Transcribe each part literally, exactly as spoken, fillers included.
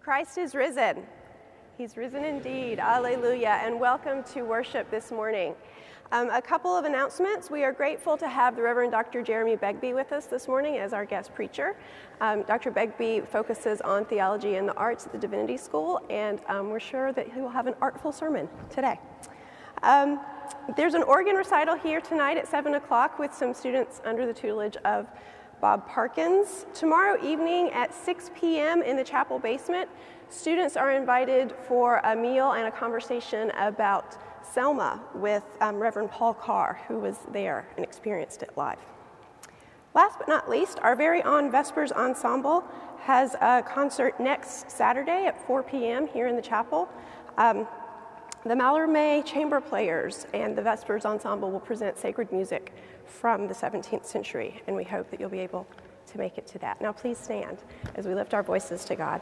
Christ is risen. He's risen indeed. Alleluia. And welcome to worship this morning. Um, a couple of announcements. We are grateful to have the Reverend Doctor Jeremy Begbie with us this morning as our guest preacher. Um, Doctor Begbie focuses on theology and the arts at the Divinity School, and um, we're sure that he will have an artful sermon today. Um, there's an organ recital here tonight at seven o'clock with some students under the tutelage of Bob Parkins. Tomorrow evening at six p.m. in the chapel basement, students are invited for a meal and a conversation about Selma with um, Reverend Paul Carr, who was there and experienced it live. Last but not least, our very own Vespers Ensemble has a concert next Saturday at four p.m. here in the chapel. Um, the Mallarmé Chamber Players and the Vespers Ensemble will present sacred music from the seventeenth century, and we hope that you'll be able to make it to that. Now please stand as we lift our voices to God.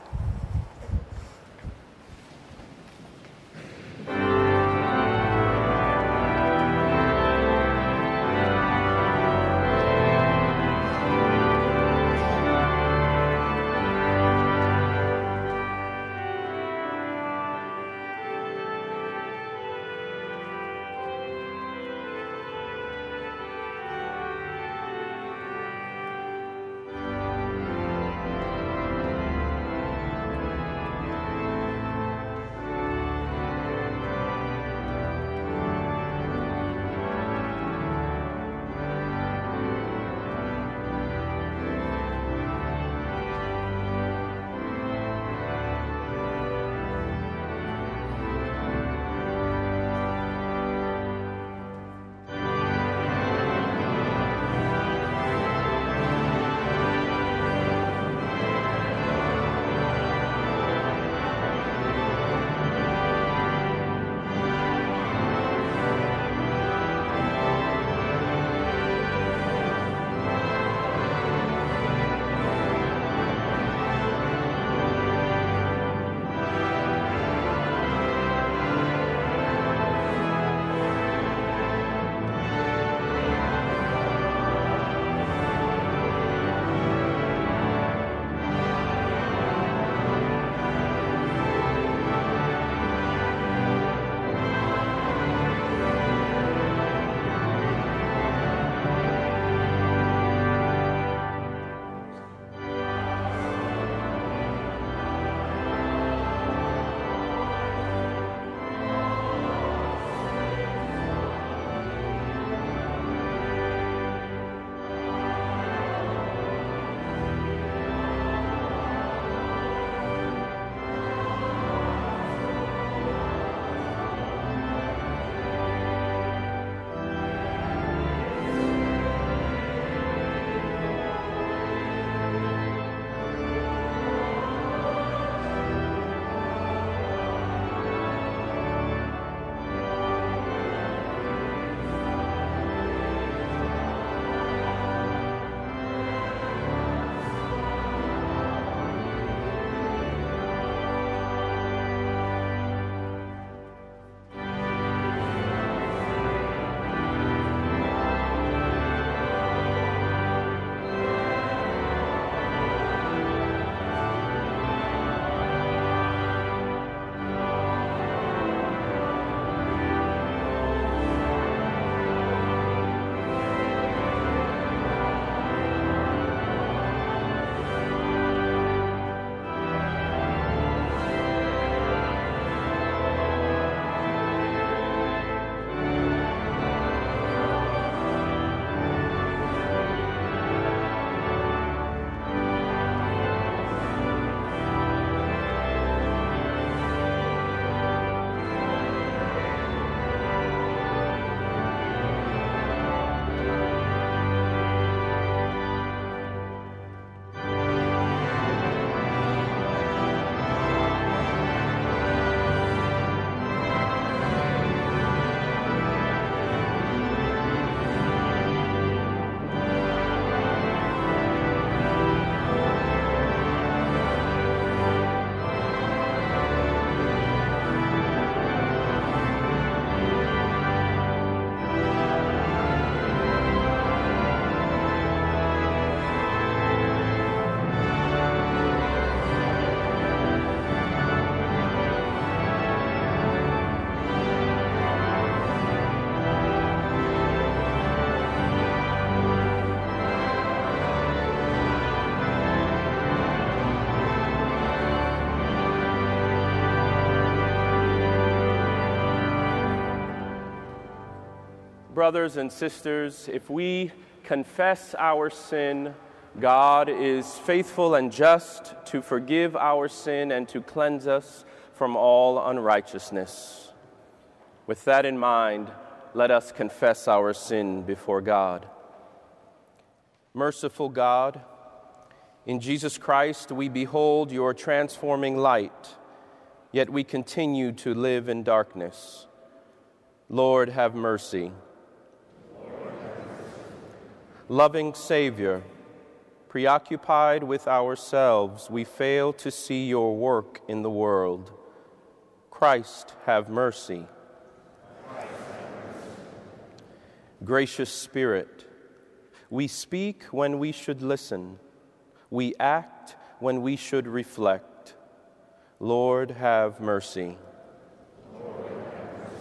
brothers and sisters, if we confess our sin, God is faithful and just to forgive our sin and to cleanse us from all unrighteousness. With that in mind, let us confess our sin before God. Merciful God, in Jesus Christ we behold your transforming light, yet we continue to live in darkness. Lord, have mercy. Lord, have mercy. Loving Savior, preoccupied with ourselves, we fail to see your work in the world. Christ, have mercy. Christ, have mercy. Gracious Spirit, we speak when we should listen. We act when we should reflect. Lord, have mercy. Lord, have mercy.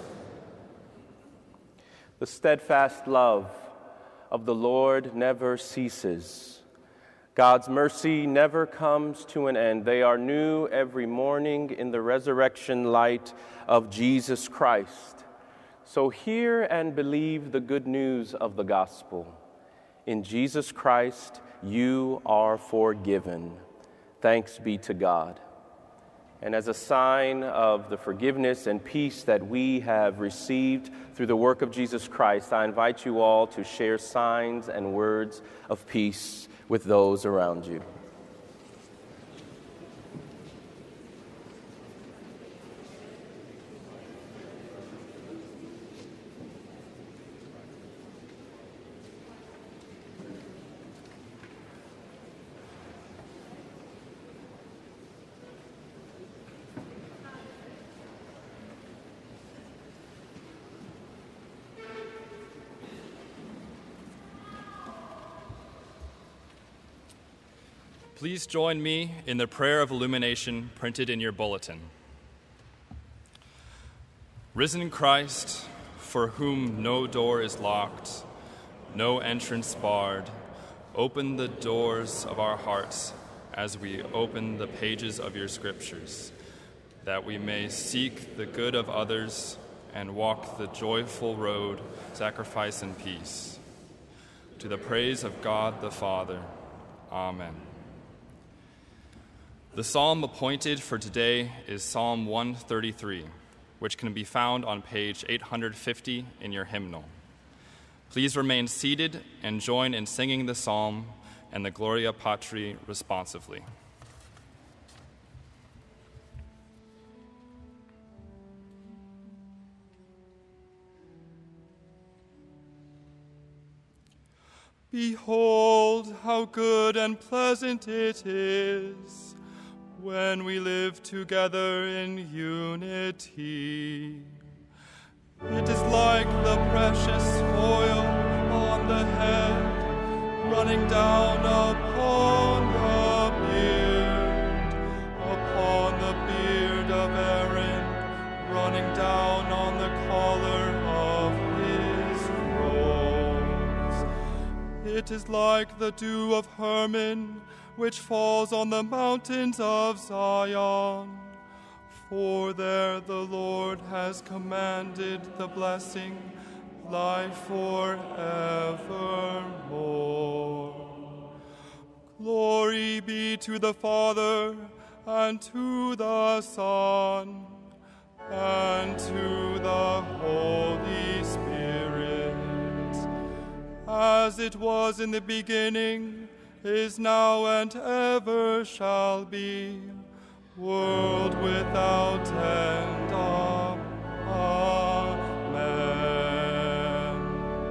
The steadfast love of the Lord never ceases. God's mercy never comes to an end. They are new every morning in the resurrection light of Jesus Christ. So hear and believe the good news of the gospel. In Jesus Christ, you are forgiven. Thanks be to God. And as a sign of the forgiveness and peace that we have received through the work of Jesus Christ, I invite you all to share signs and words of peace with those around you. Please join me in the prayer of illumination printed in your bulletin. Risen Christ, for whom no door is locked, no entrance barred, open the doors of our hearts as we open the pages of your scriptures, that we may seek the good of others and walk the joyful road, sacrifice and peace. To the praise of God the Father. Amen. The psalm appointed for today is Psalm one thirty-three, which can be found on page eight hundred fifty in your hymnal. Please remain seated and join in singing the psalm and the Gloria Patri responsively. Behold, how good and pleasant it is when we live together in unity. It is like the precious oil on the head, running down upon the beard, upon the beard of Aaron, running down on the collar of his robes. It is like the dew of Hermon, which falls on the mountains of Zion. For there the Lord has commanded the blessing, life forevermore. Glory be to the Father, and to the Son, and to the Holy Spirit, as it was in the beginning, is now, and ever shall be, world without end. Amen.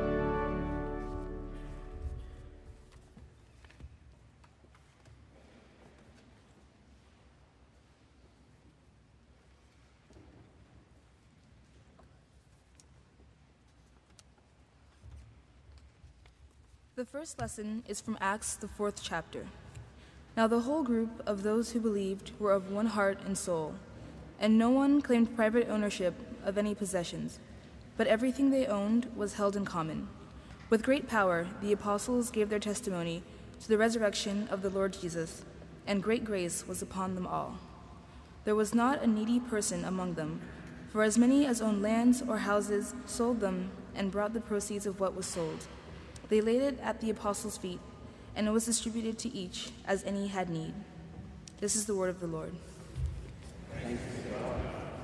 The first lesson is from Acts, the fourth chapter. Now the whole group of those who believed were of one heart and soul, and no one claimed private ownership of any possessions, but everything they owned was held in common. With great power the apostles gave their testimony to the resurrection of the Lord Jesus, and great grace was upon them all. There was not a needy person among them, for as many as owned lands or houses sold them and brought the proceeds of what was sold. They laid it at the apostles' feet, and it was distributed to each as any had need. This is the word of the Lord. Thanks be to God.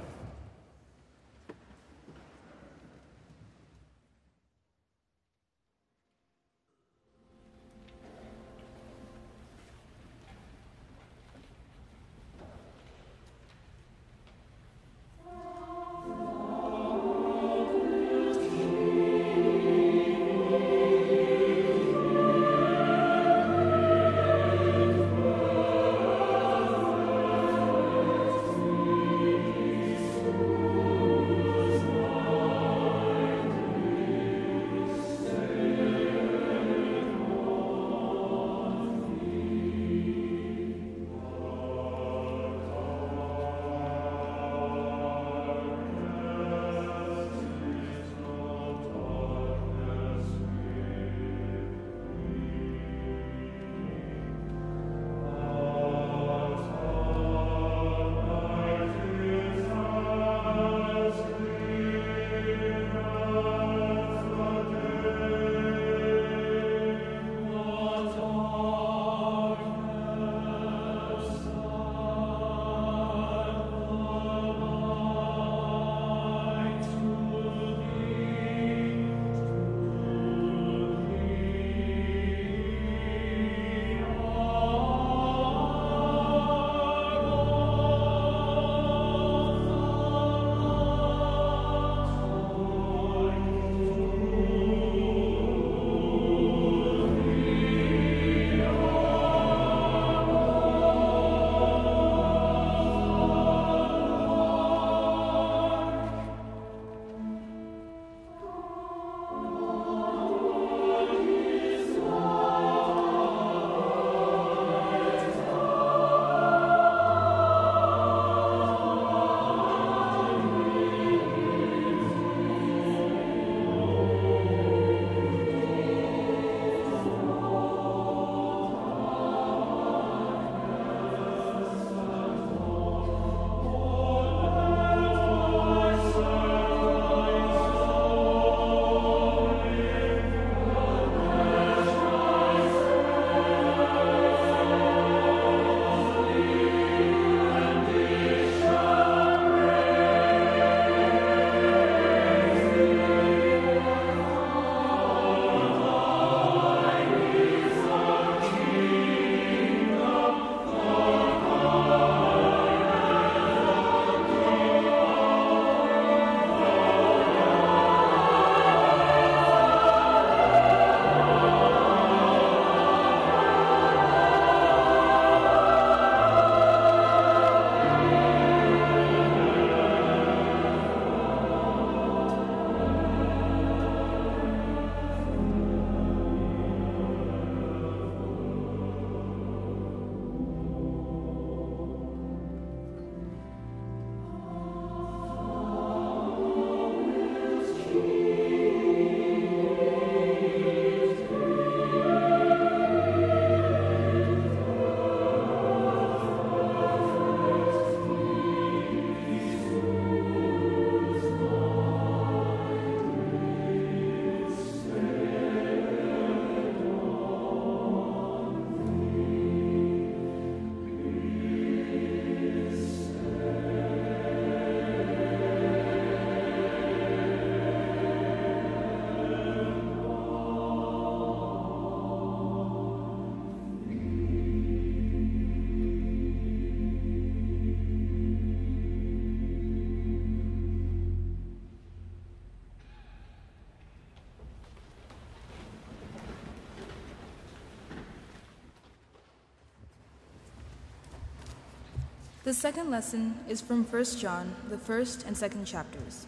The second lesson is from First John, the first and second chapters.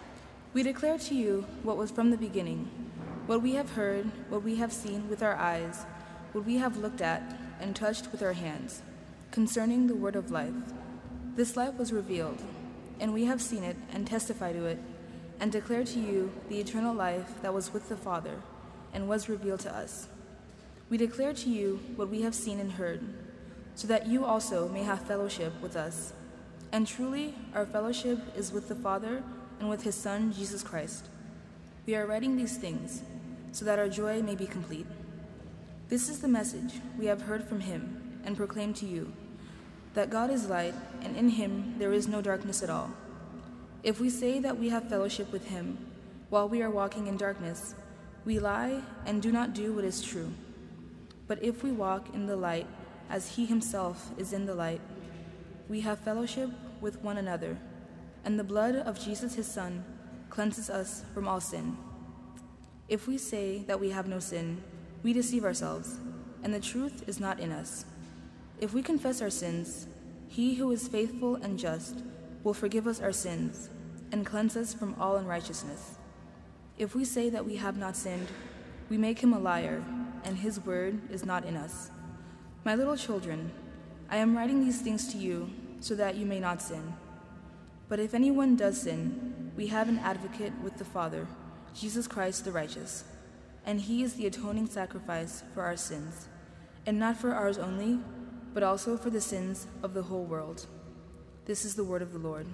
We declare to you what was from the beginning, what we have heard, what we have seen with our eyes, what we have looked at and touched with our hands, concerning the word of life. This life was revealed, and we have seen it and testify to it, and declare to you the eternal life that was with the Father, and was revealed to us. We declare to you what we have seen and heard, so that you also may have fellowship with us. And truly, our fellowship is with the Father and with his Son, Jesus Christ. We are writing these things so that our joy may be complete. This is the message we have heard from him and proclaimed to you, that God is light, and in him there is no darkness at all. If we say that we have fellowship with him while we are walking in darkness, we lie and do not do what is true. But if we walk in the light as he himself is in the light, we have fellowship with one another, and the blood of Jesus his Son cleanses us from all sin. If we say that we have no sin, we deceive ourselves, and the truth is not in us. If we confess our sins, he who is faithful and just will forgive us our sins and cleanse us from all unrighteousness. If we say that we have not sinned, we make him a liar, and his word is not in us. My little children, I am writing these things to you so that you may not sin. But if anyone does sin, we have an advocate with the Father, Jesus Christ the righteous, and he is the atoning sacrifice for our sins, and not for ours only, but also for the sins of the whole world. This is the word of the Lord.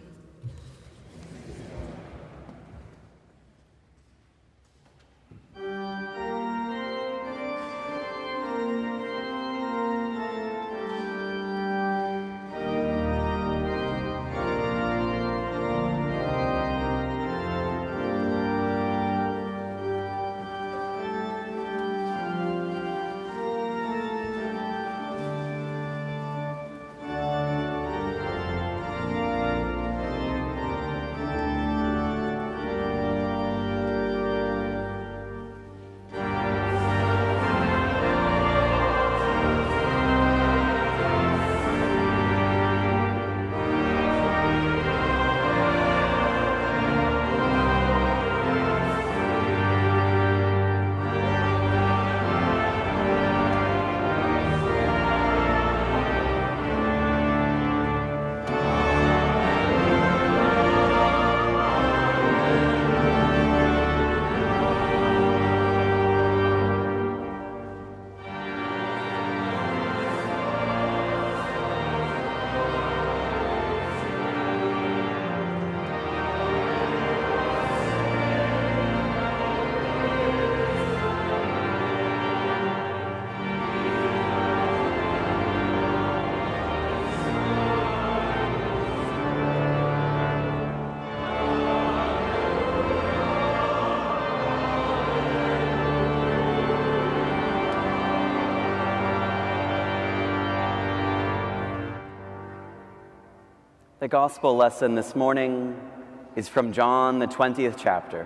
The gospel lesson this morning is from John, the twentieth chapter.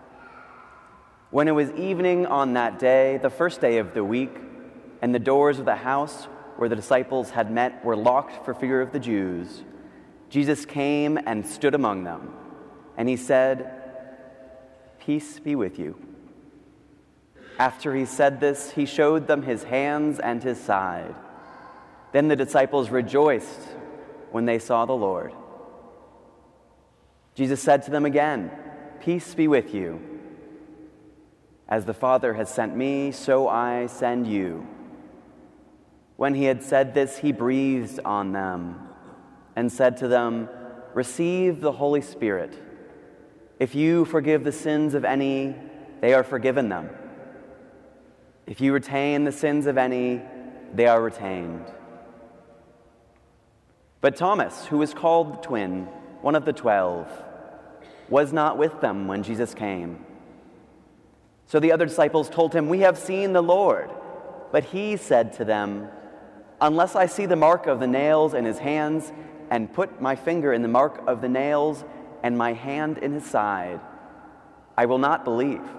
When it was evening on that day, the first day of the week, and the doors of the house where the disciples had met were locked for fear of the Jews, Jesus came and stood among them, and he said, "Peace be with you." After he said this, he showed them his hands and his side. Then the disciples rejoiced when they saw the Lord. Jesus said to them again, "Peace be with you. As the Father has sent me, so I send you." When he had said this, he breathed on them and said to them, "Receive the Holy Spirit. If you forgive the sins of any, they are forgiven them. If you retain the sins of any, they are retained." But Thomas, who was called the twin, one of the twelve, was not with them when Jesus came. So the other disciples told him, "We have seen the Lord." But he said to them, "Unless I see the mark of the nails in his hands, and put my finger in the mark of the nails, and my hand in his side, I will not believe."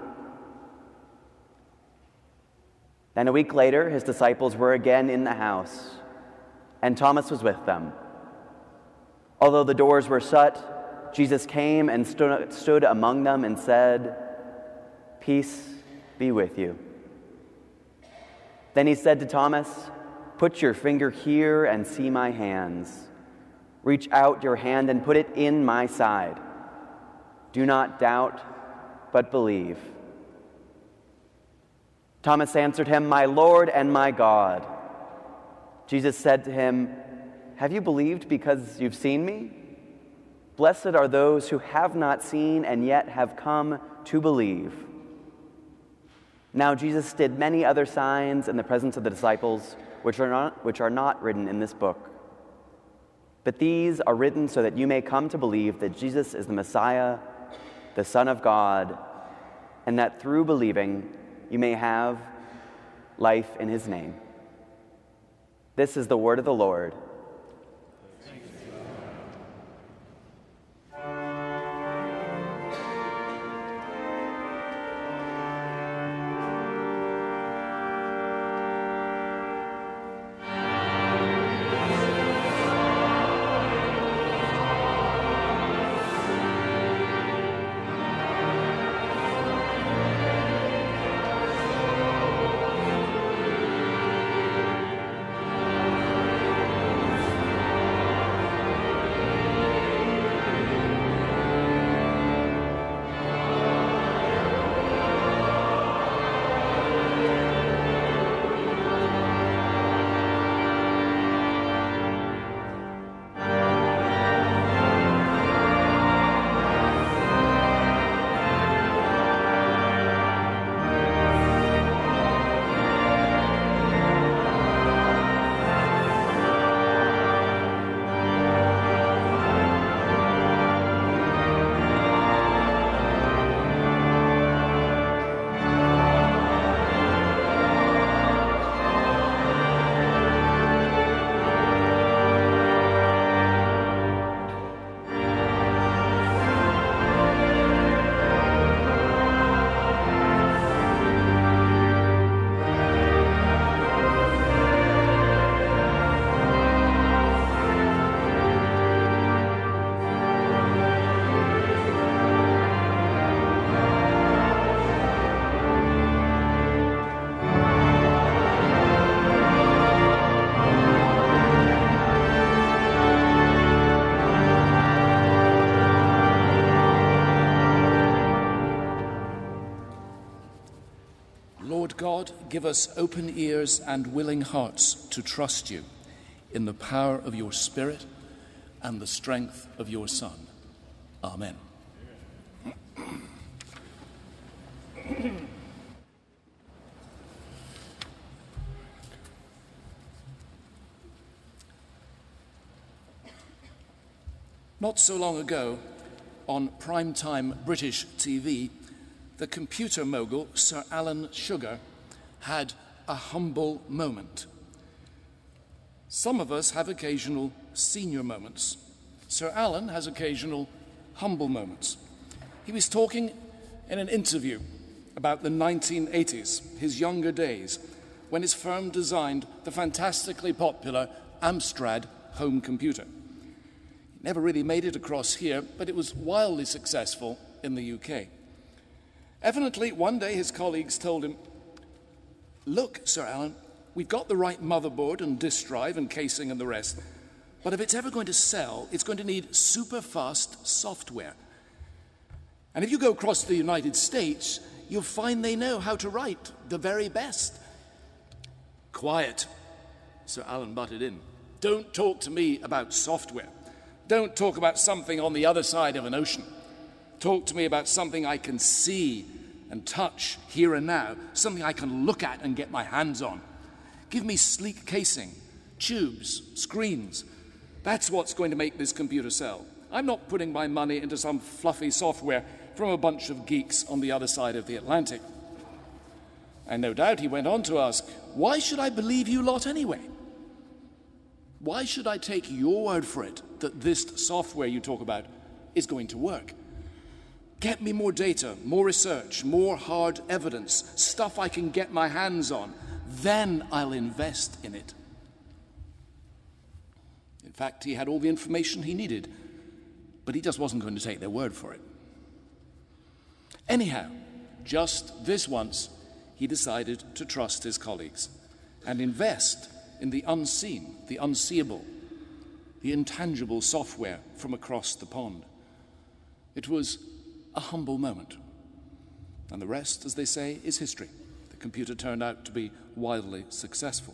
Then a week later, his disciples were again in the house, and Thomas was with them. Although the doors were shut, Jesus came and stood, stood among them and said, "Peace be with you." Then he said to Thomas, "Put your finger here and see my hands. Reach out your hand and put it in my side. Do not doubt, but believe." Thomas answered him, "My Lord and my God." Jesus said to him, "Have you believed because you've seen me? Blessed are those who have not seen and yet have come to believe. Now Jesus did many other signs in the presence of the disciples, which are not, which are not written in this book. But these are written so that you may come to believe that Jesus is the Messiah, the Son of God, and that through believing you may have life in his name. This is the word of the Lord. God, give us open ears and willing hearts to trust you in the power of your Spirit and the strength of your Son. Amen. Not so long ago, on primetime British T V, the computer mogul Sir Alan Sugar had a humble moment. Some of us have occasional senior moments. Sir Alan has occasional humble moments. He was talking in an interview about the nineteen eighties, his younger days, when his firm designed the fantastically popular Amstrad home computer. It never really made it across here, but it was wildly successful in the U K. Evidently, one day his colleagues told him, "Look, Sir Alan, we've got the right motherboard and disk drive and casing and the rest, but if it's ever going to sell, it's going to need super-fast software. And if you go across the United States, you'll find they know how to write the very best." "Quiet," Sir Alan butted in. "Don't talk to me about software. Don't talk about something on the other side of an ocean. Talk to me about something I can see and touch here and now, something I can look at and get my hands on. Give me sleek casing, tubes, screens. That's what's going to make this computer sell. I'm not putting my money into some fluffy software from a bunch of geeks on the other side of the Atlantic." And no doubt he went on to ask, "Why should I believe you lot anyway? Why should I take your word for it that this software you talk about is going to work? Get me more data, more research, more hard evidence, stuff I can get my hands on. Then I'll invest in it." In fact, he had all the information he needed, but he just wasn't going to take their word for it. Anyhow, just this once, he decided to trust his colleagues and invest in the unseen, the unseeable, the intangible software from across the pond. It was a humble moment. And the rest, as they say, is history. The computer turned out to be wildly successful.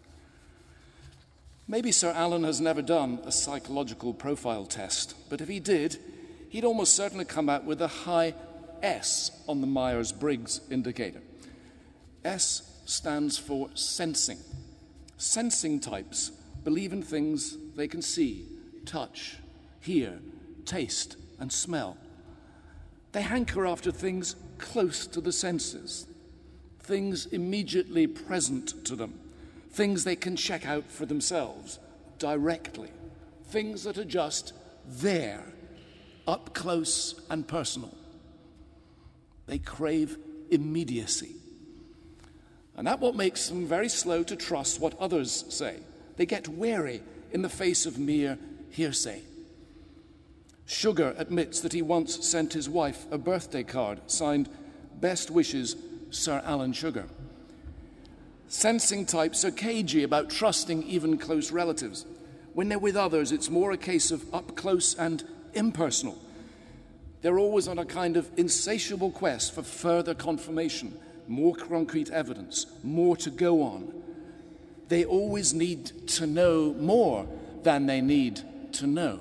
Maybe Sir Alan has never done a psychological profile test, but if he did, he'd almost certainly come out with a high S on the Myers-Briggs indicator. S stands for sensing. Sensing types believe in things they can see, touch, hear, taste, and smell. They hanker after things close to the senses, things immediately present to them, things they can check out for themselves directly, things that are just there, up close and personal. They crave immediacy. And that's what makes them very slow to trust what others say. They get wary in the face of mere hearsay. Sugar admits that he once sent his wife a birthday card signed, "Best wishes, Sir Alan Sugar." Sensing types are cagey about trusting even close relatives. When they're with others, it's more a case of up close and impersonal. They're always on a kind of insatiable quest for further confirmation, more concrete evidence, more to go on. They always need to know more than they need to know.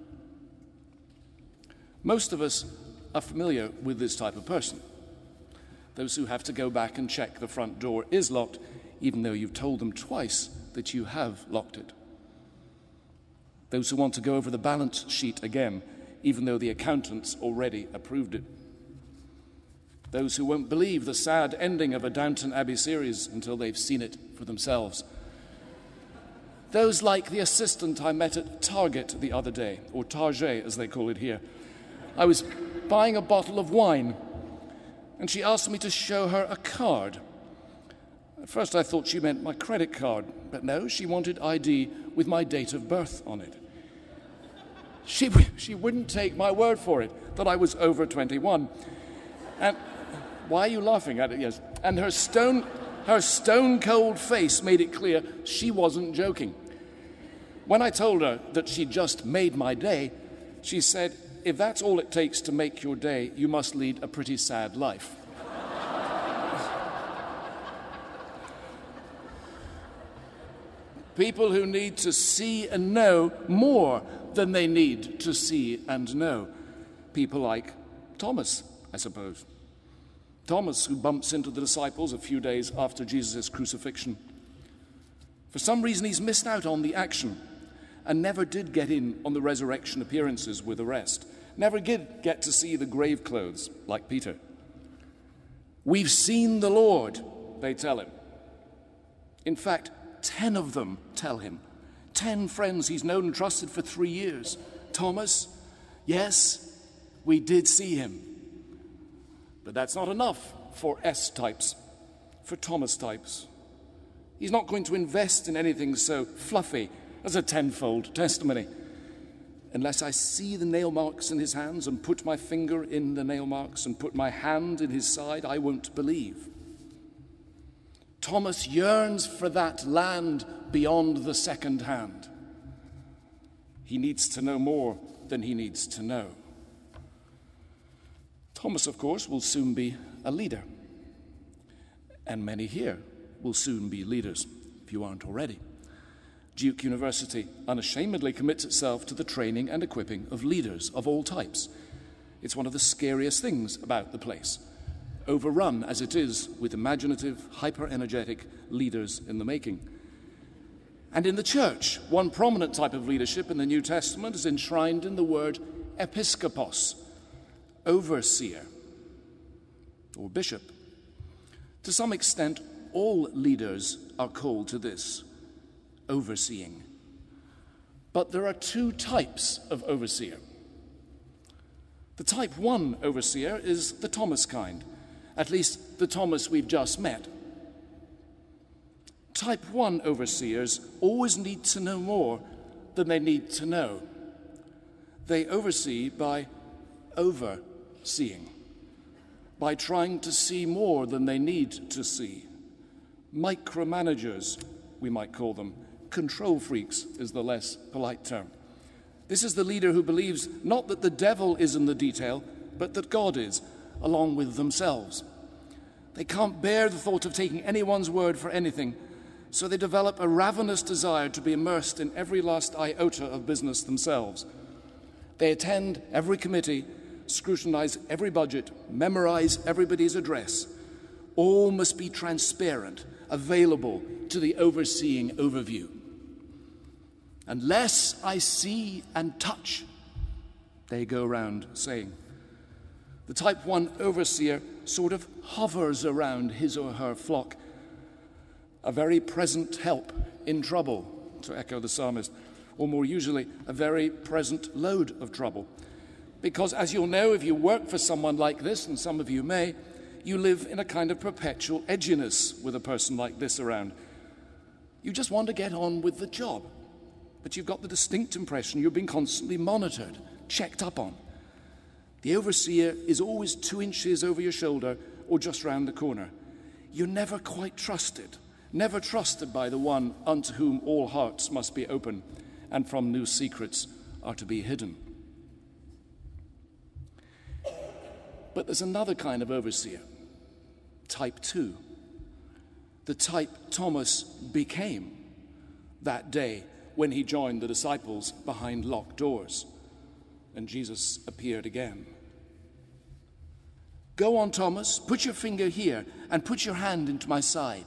Most of us are familiar with this type of person. Those who have to go back and check the front door is locked, even though you've told them twice that you have locked it. Those who want to go over the balance sheet again, even though the accountants already approved it. Those who won't believe the sad ending of a Downton Abbey series until they've seen it for themselves. Those like the assistant I met at Target the other day, or Target as they call it here. I was buying a bottle of wine, and she asked me to show her a card. At first I thought she meant my credit card, but no, she wanted I D with my date of birth on it. She, she wouldn't take my word for it that I was over twenty-one. And why are you laughing at it? Yes. And her stone, her stone-cold face made it clear she wasn't joking. When I told her that she'd just made my day, she said, "If that's all it takes to make your day, you must lead a pretty sad life." People who need to see and know more than they need to see and know. People like Thomas, I suppose. Thomas, who bumps into the disciples a few days after Jesus' crucifixion. For some reason, he's missed out on the action and never did get in on the resurrection appearances with the rest. Never did get to see the grave clothes like Peter. "We've seen the Lord," they tell him. In fact, ten of them tell him. Ten friends he's known and trusted for three years. Thomas, yes, we did see him. But that's not enough for S-types, for Thomas-types. He's not going to invest in anything so fluffy as a tenfold testimony. Unless I see the nail marks in his hands and put my finger in the nail marks and put my hand in his side, I won't believe. Thomas yearns for that land beyond the second hand. He needs to know more than he needs to know. Thomas, of course, will soon be a leader. And many here will soon be leaders, if you aren't already. Duke University unashamedly commits itself to the training and equipping of leaders of all types. It's one of the scariest things about the place, overrun as it is with imaginative, hyper-energetic leaders in the making. And in the church, one prominent type of leadership in the New Testament is enshrined in the word episkopos, overseer, or bishop. To some extent, all leaders are called to this, overseeing. But there are two types of overseer. The type one overseer is the Thomas kind, at least the Thomas we've just met. Type one overseers always need to know more than they need to know. They oversee by overseeing, by trying to see more than they need to see. Micromanagers, we might call them. Control freaks is the less polite term. This is the leader who believes not that the devil is in the detail, but that God is, along with themselves. They can't bear the thought of taking anyone's word for anything, so they develop a ravenous desire to be immersed in every last iota of business themselves. They attend every committee, scrutinize every budget, memorize everybody's address. All must be transparent, available to the overseeing overview. Unless I see and touch, they go around saying. The type one overseer sort of hovers around his or her flock, a very present help in trouble, to echo the psalmist, or more usually, a very present load of trouble. Because as you'll know, if you work for someone like this, and some of you may, you live in a kind of perpetual edginess with a person like this around. You just want to get on with the job, but you've got the distinct impression you're being constantly monitored, checked up on. The overseer is always two inches over your shoulder or just round the corner. You're never quite trusted, never trusted by the one unto whom all hearts must be open and from new secrets are to be hidden. But there's another kind of overseer, type two, the type Thomas became that day when he joined the disciples behind locked doors and Jesus appeared again. Go on, Thomas, put your finger here and put your hand into my side.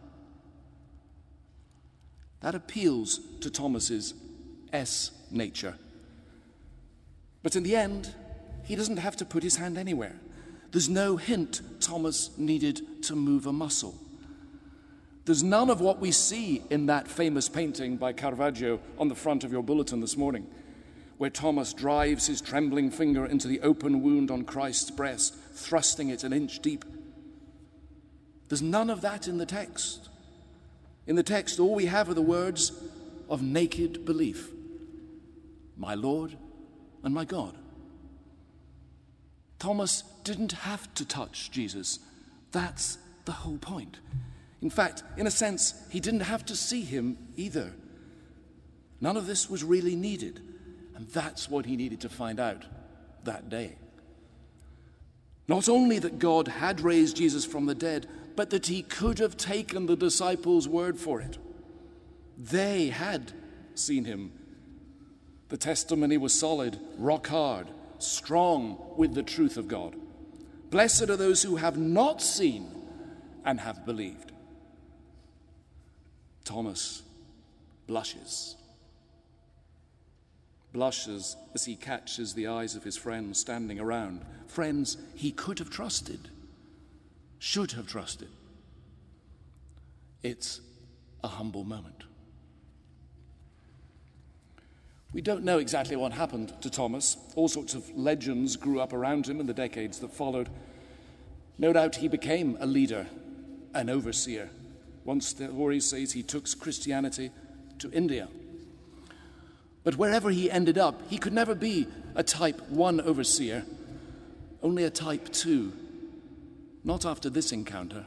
That appeals to Thomas's S nature. But in the end, he doesn't have to put his hand anywhere. There's no hint Thomas needed to move a muscle. There's none of what we see in that famous painting by Caravaggio on the front of your bulletin this morning, where Thomas drives his trembling finger into the open wound on Christ's breast, thrusting it an inch deep. There's none of that in the text. In the text, all we have are the words of naked belief. My Lord and my God. Thomas didn't have to touch Jesus. That's the whole point. In fact, in a sense, he didn't have to see him either. None of this was really needed, and that's what he needed to find out that day. Not only that God had raised Jesus from the dead, but that he could have taken the disciples' word for it. They had seen him. The testimony was solid, rock hard, strong with the truth of God. Blessed are those who have not seen and have believed. Thomas blushes. Blushes as he catches the eyes of his friends standing around. Friends he could have trusted, should have trusted. It's a humble moment. We don't know exactly what happened to Thomas. All sorts of legends grew up around him in the decades that followed. No doubt he became a leader, an overseer. Once the story says he took Christianity to India. But wherever he ended up, he could never be a type one overseer, only a type two. Not after this encounter.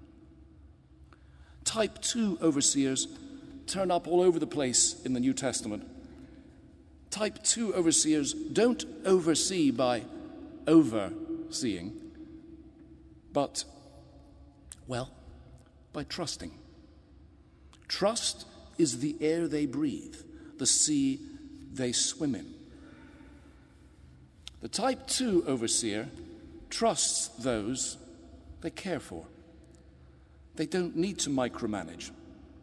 Type two overseers turn up all over the place in the New Testament. Type two overseers don't oversee by overseeing, but, well, by trusting. Trust is the air they breathe, the sea they swim in. The type two overseer trusts those they care for. They don't need to micromanage.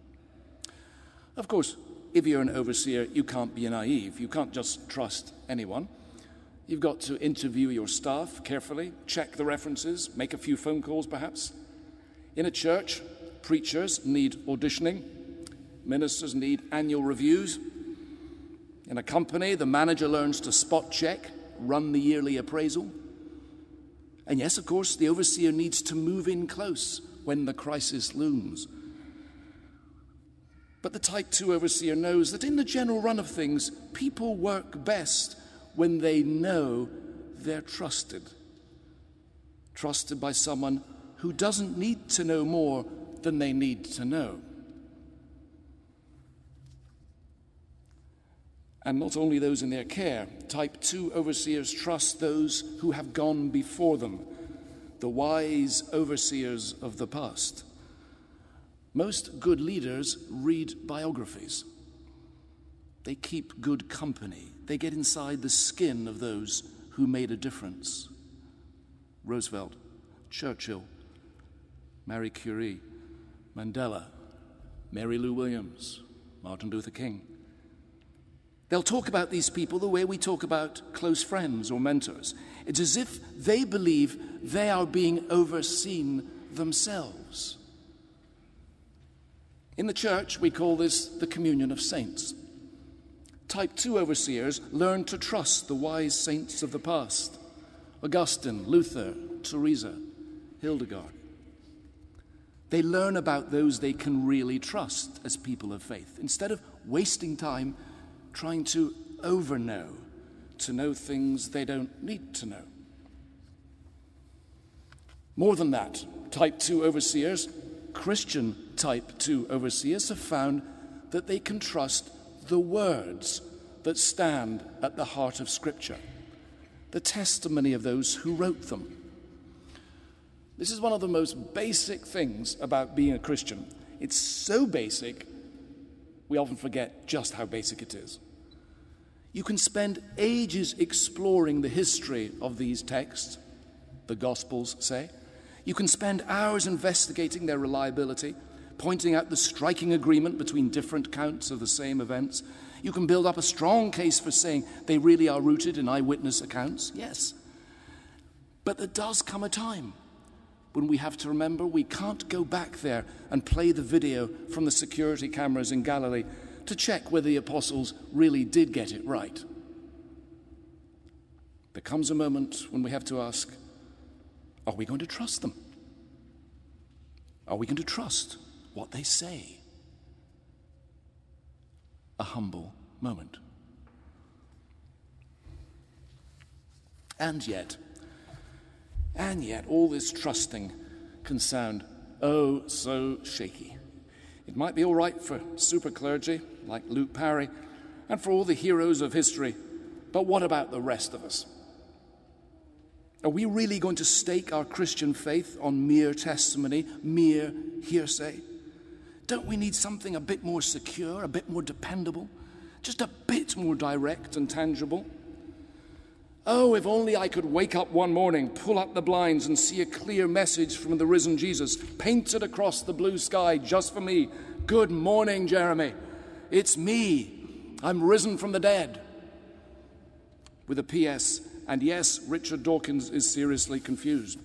Of course, if you're an overseer, you can't be naive. You can't just trust anyone. You've got to interview your staff carefully, check the references, make a few phone calls perhaps. In a church, preachers need auditioning. Ministers need annual reviews. In a company, the manager learns to spot check, run the yearly appraisal. And yes, of course, the overseer needs to move in close when the crisis looms. But the type two overseer knows that in the general run of things, people work best when they know they're trusted. Trusted by someone who doesn't need to know more than they need to know. And not only those in their care, type two overseers trust those who have gone before them, the wise overseers of the past. Most good leaders read biographies. They keep good company. They get inside the skin of those who made a difference. Roosevelt, Churchill, Marie Curie, Mandela, Mary Lou Williams, Martin Luther King. They'll talk about these people the way we talk about close friends or mentors. It's as if they believe they are being overseen themselves. In the church, we call this the communion of saints. Type two overseers learn to trust the wise saints of the past: Augustine, Luther, Teresa, Hildegard. They learn about those they can really trust as people of faith, instead of wasting time trying to overknow, to know things they don't need to know. More than that, type two overseers, Christian type two overseers, have found that they can trust the words that stand at the heart of Scripture, the testimony of those who wrote them. This is one of the most basic things about being a Christian. It's so basic, we often forget just how basic it is. You can spend ages exploring the history of these texts, the Gospels say. You can spend hours investigating their reliability, pointing out the striking agreement between different accounts of the same events. You can build up a strong case for saying they really are rooted in eyewitness accounts, yes. But there does come a time when we have to remember we can't go back there and play the video from the security cameras in Galilee to check whether the apostles really did get it right. There comes a moment when we have to ask, are we going to trust them? Are we going to trust what they say? A humble moment. And yet, and yet, all this trusting can sound oh so shaky. It might be all right for super clergy like Luke Parry and for all the heroes of history, but what about the rest of us? Are we really going to stake our Christian faith on mere testimony, mere hearsay? Don't we need something a bit more secure, a bit more dependable, just a bit more direct and tangible? Oh, if only I could wake up one morning, pull up the blinds and see a clear message from the risen Jesus painted across the blue sky just for me. Good morning, Jeremy. It's me. I'm risen from the dead. With a P S, and yes, Richard Dawkins is seriously confused.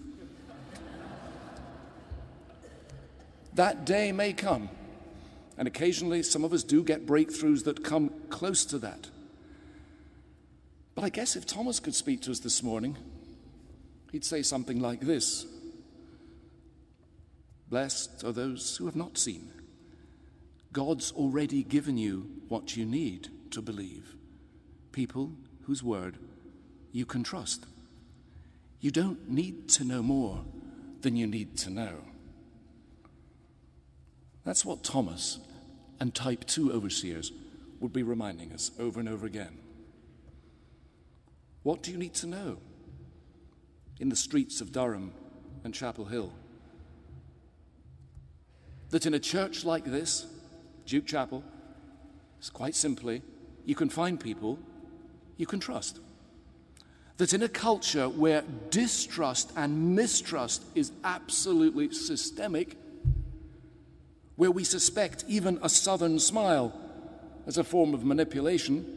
That day may come, and occasionally some of us do get breakthroughs that come close to that. But I guess if Thomas could speak to us this morning, he'd say something like this: blessed are those who have not seen. God's already given you what you need to believe. People whose word you can trust. You don't need to know more than you need to know. That's what Thomas and type two overseers would be reminding us over and over again. What do you need to know in the streets of Durham and Chapel Hill? That in a church like this, Duke Chapel, it's quite simply, you can find people you can trust. That in a culture where distrust and mistrust is absolutely systemic, where we suspect even a southern smile as a form of manipulation,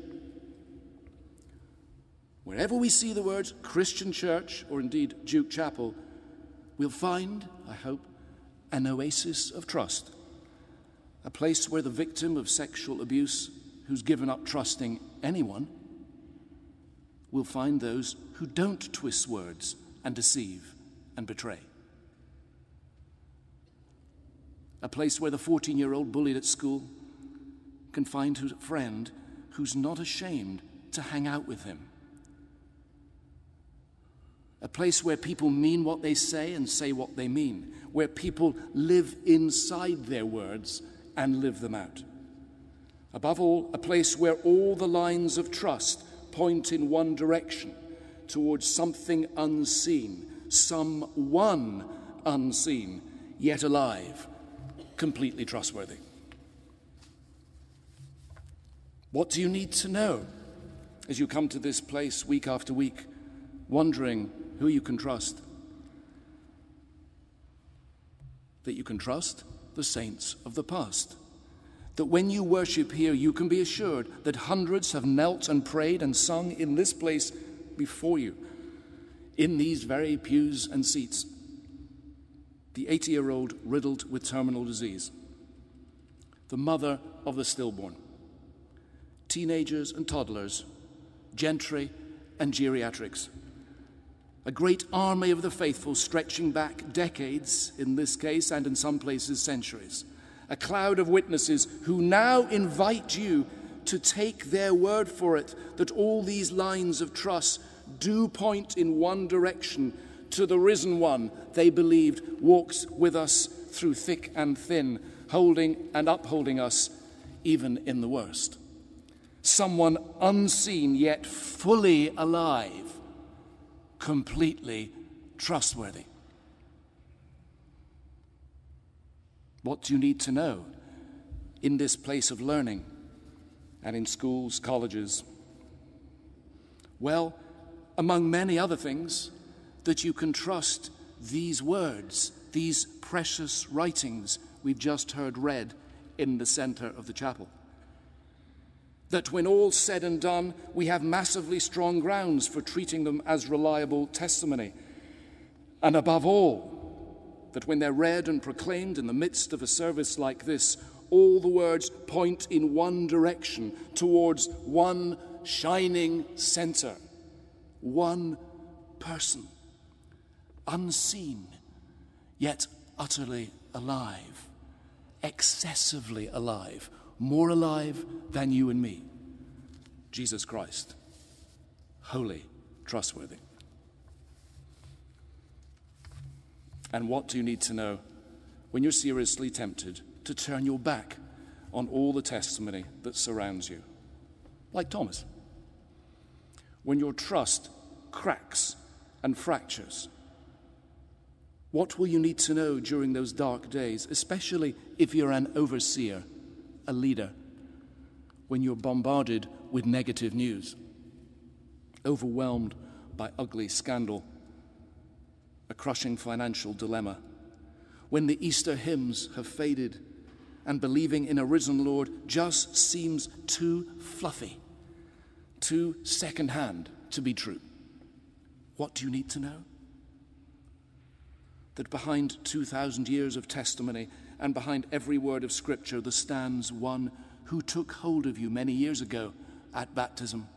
wherever we see the words Christian church or indeed Duke Chapel, we'll find, I hope, an oasis of trust, a place where the victim of sexual abuse who's given up trusting anyone will find those who don't twist words and deceive and betray. A place where the fourteen-year-old bullied at school can find a friend who's not ashamed to hang out with him. A place where people mean what they say and say what they mean, where people live inside their words and live them out. Above all, a place where all the lines of trust point in one direction, towards something unseen, someone unseen, yet alive, completely trustworthy. What do you need to know as you come to this place week after week wondering who you can trust. That you can trust the saints of the past. That when you worship here, you can be assured that hundreds have knelt and prayed and sung in this place before you, in these very pews and seats. The eighty-year-old riddled with terminal disease, the mother of the stillborn, teenagers and toddlers, gentry and geriatrics, a great army of the faithful stretching back decades, in this case, and in some places centuries, a cloud of witnesses who now invite you to take their word for it that all these lines of trust do point in one direction, to the risen one they believed walks with us through thick and thin, holding and upholding us even in the worst. Someone unseen yet fully alive, completely trustworthy. What do you need to know in this place of learning and in schools, colleges? Well, among many other things, that you can trust these words, these precious writings we've just heard read in the center of the chapel. That when all's said and done, we have massively strong grounds for treating them as reliable testimony. And above all, that when they're read and proclaimed in the midst of a service like this, all the words point in one direction, towards one shining center, one person, unseen, yet utterly alive, excessively alive, more alive than you and me, Jesus Christ, holy, trustworthy. And what do you need to know when you're seriously tempted to turn your back on all the testimony that surrounds you? Like Thomas. When your trust cracks and fractures, what will you need to know during those dark days, especially if you're an overseer, a leader, when you're bombarded with negative news, overwhelmed by ugly scandal, a crushing financial dilemma, when the Easter hymns have faded and believing in a risen Lord just seems too fluffy, too second-hand to be true? What do you need to know? That behind two thousand years of testimony and behind every word of Scripture there stands one who took hold of you many years ago at baptism.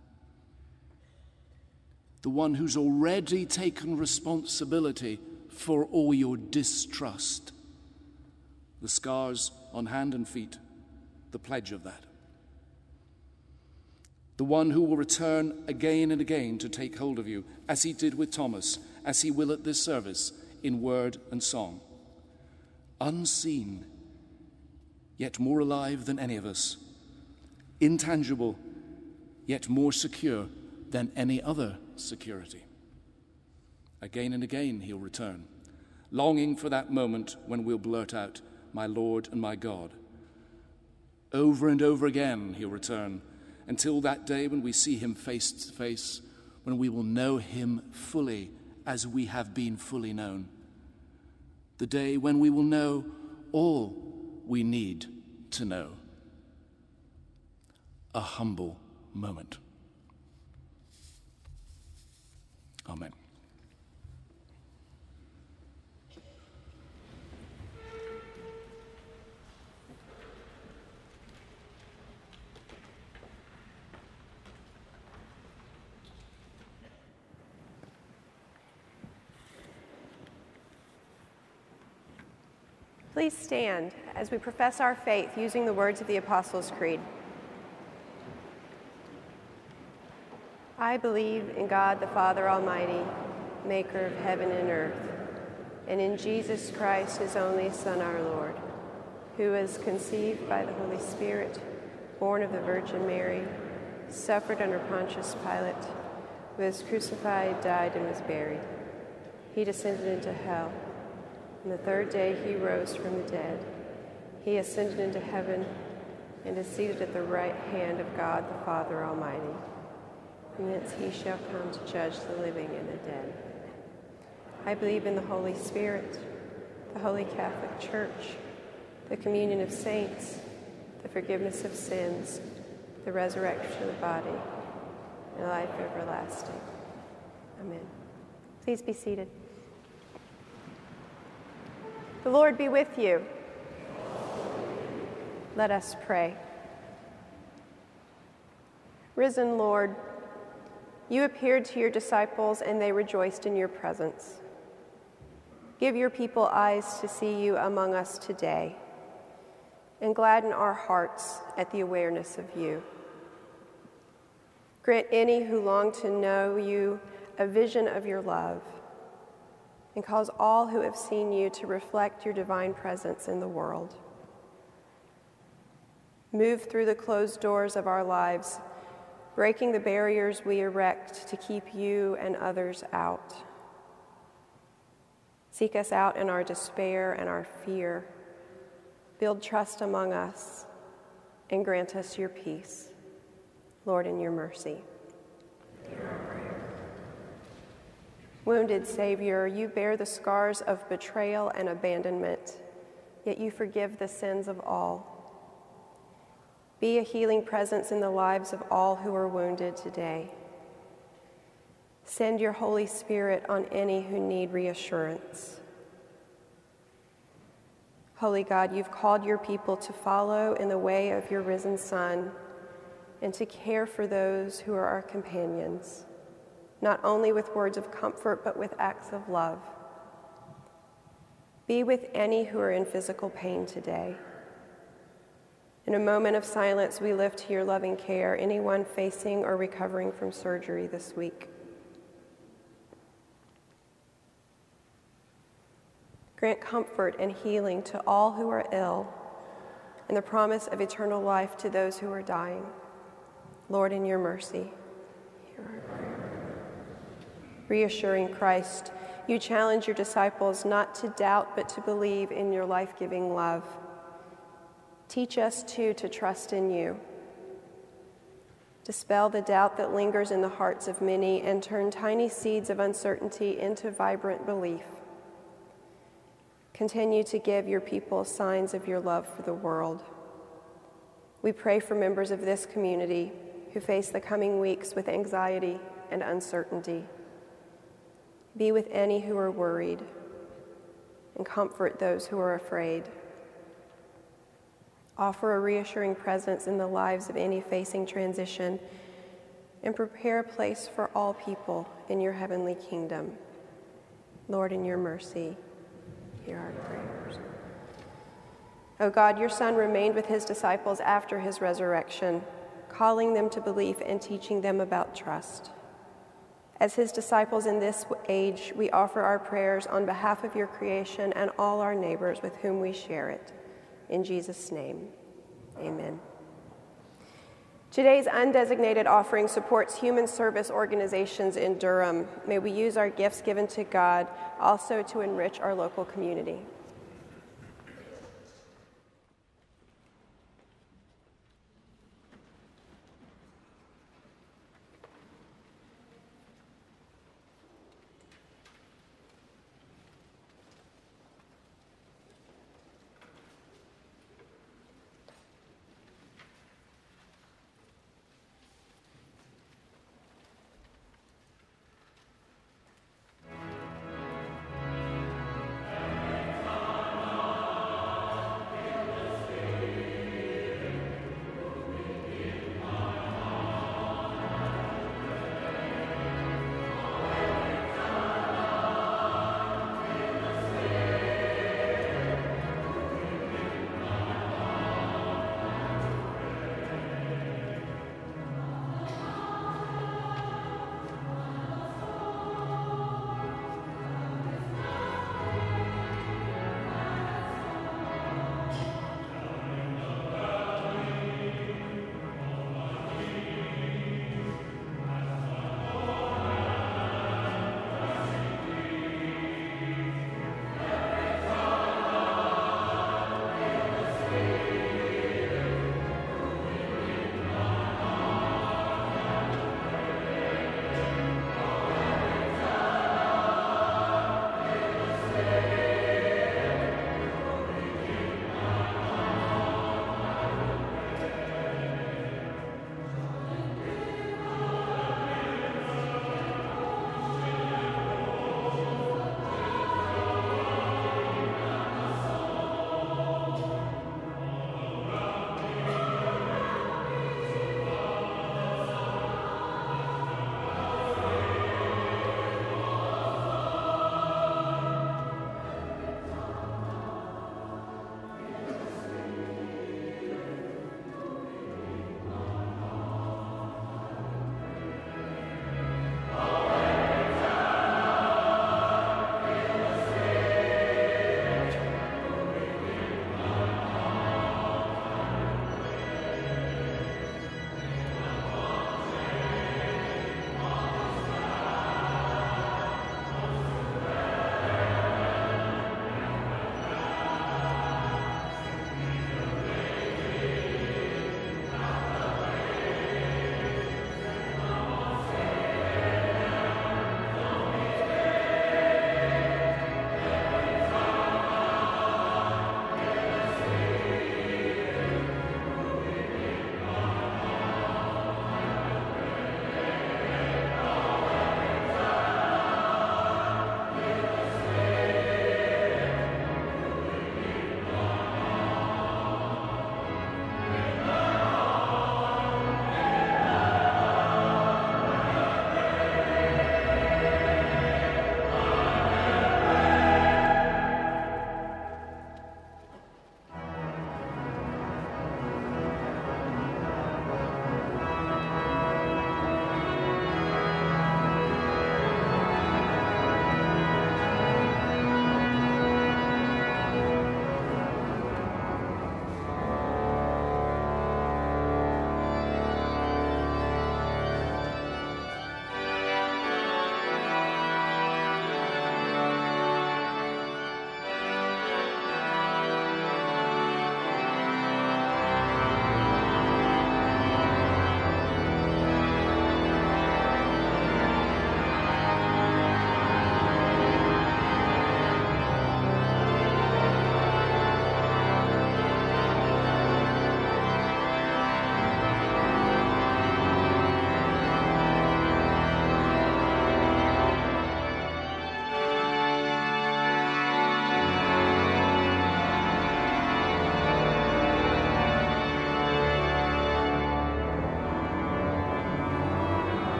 The one who's already taken responsibility for all your distrust. The scars on hand and feet, the pledge of that. The one who will return again and again to take hold of you, as he did with Thomas, as he will at this service, in word and song. Unseen, yet more alive than any of us. Intangible, yet more secure than any other security. Again and again he'll return, longing for that moment when we'll blurt out, "My Lord and my God." Over and over again he'll return, until that day when we see him face to face, when we will know him fully as we have been fully known. The day when we will know all we need to know. A humble moment. Amen. Please stand as we profess our faith using the words of the Apostles' Creed. I believe in God the Father Almighty, maker of heaven and earth, and in Jesus Christ, his only Son, our Lord, who was conceived by the Holy Spirit, born of the Virgin Mary, suffered under Pontius Pilate, was crucified, died, and was buried. He descended into hell. On the third day he rose from the dead. He ascended into heaven and is seated at the right hand of God the Father Almighty. and thence he shall come to judge the living and the dead. I believe in the Holy Spirit, the Holy Catholic Church, the communion of saints, the forgiveness of sins, the resurrection of the body, and life everlasting. Amen. Please be seated. The Lord be with you. Let us pray. Risen Lord, you appeared to your disciples and they rejoiced in your presence. Give your people eyes to see you among us today, and gladden our hearts at the awareness of you. Grant any who long to know you a vision of your love, and cause all who have seen you to reflect your divine presence in the world. Move through the closed doors of our lives, breaking the barriers we erect to keep you and others out. Seek us out in our despair and our fear. Build trust among us, and grant us your peace. Lord, in your mercy. Hear our prayer. Wounded Savior, you bear the scars of betrayal and abandonment, yet you forgive the sins of all. Be a healing presence in the lives of all who are wounded today. Send your Holy Spirit on any who need reassurance. Holy God, you've called your people to follow in the way of your risen Son and to care for those who are our companions, not only with words of comfort, but with acts of love. Be with any who are in physical pain today. In a moment of silence, we lift to your loving care anyone facing or recovering from surgery this week. Grant comfort and healing to all who are ill, and the promise of eternal life to those who are dying. Lord, in your mercy, hear our prayer. Reassuring Christ, you challenge your disciples not to doubt but to believe in your life-giving love. Teach us, too, to trust in you. Dispel the doubt that lingers in the hearts of many and turn tiny seeds of uncertainty into vibrant belief. Continue to give your people signs of your love for the world. We pray for members of this community who face the coming weeks with anxiety and uncertainty. Be with any who are worried, and comfort those who are afraid. Offer a reassuring presence in the lives of any facing transition, and prepare a place for all people in your heavenly kingdom. Lord, in your mercy, hear our prayers. O God, your Son remained with his disciples after his resurrection, calling them to belief and teaching them about trust. As his disciples in this age, we offer our prayers on behalf of your creation and all our neighbors with whom we share it. In Jesus' name, amen. Today's undesignated offering supports human service organizations in Durham. May we use our gifts given to God also to enrich our local community.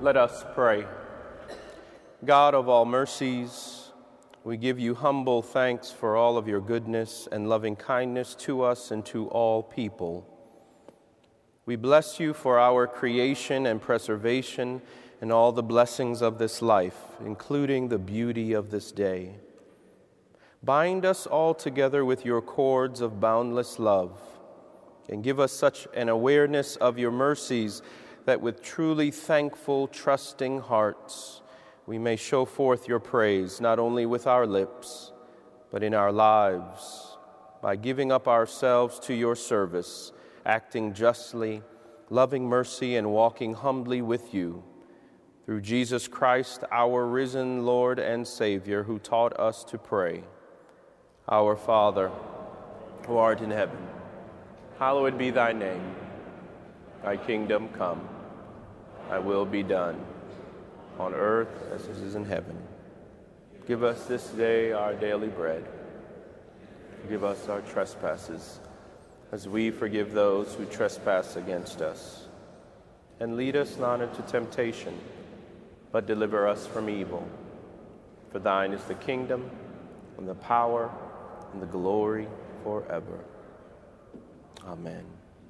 Let us pray. God of all mercies, we give you humble thanks for all of your goodness and loving kindness to us and to all people. We bless you for our creation and preservation and all the blessings of this life, including the beauty of this day. Bind us all together with your cords of boundless love, and give us such an awareness of your mercies that with truly thankful, trusting hearts, we may show forth your praise, not only with our lips, but in our lives, by giving up ourselves to your service, acting justly, loving mercy, and walking humbly with you, through Jesus Christ, our risen Lord and Savior, who taught us to pray. Our Father, who art in heaven, hallowed be thy name. Thy kingdom come, thy will be done, on earth as it is in heaven. Give us this day our daily bread. Forgive us our trespasses, as we forgive those who trespass against us. And lead us not into temptation, but deliver us from evil. For thine is the kingdom, and the power, and the glory forever. Amen.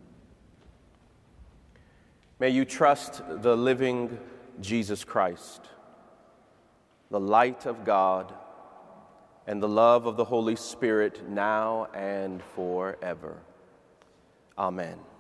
May you trust the living Jesus Christ, the light of God, and the love of the Holy Spirit now and forever. Amen.